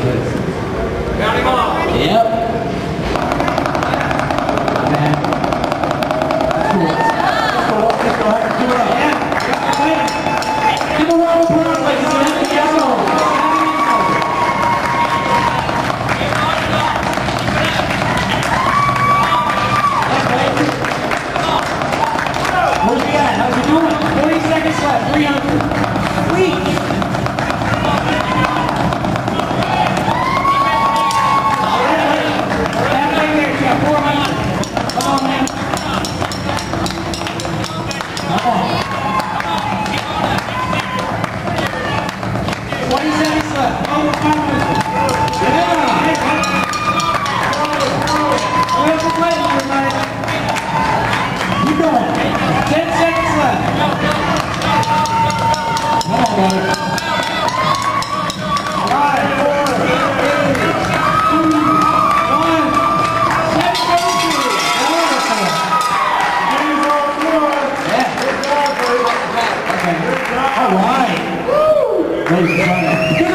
Yep. Give a round of applause, ladies and gentlemen. Where's he at? How's he doing? 40 seconds left. 300. Sweet. All right. Woo!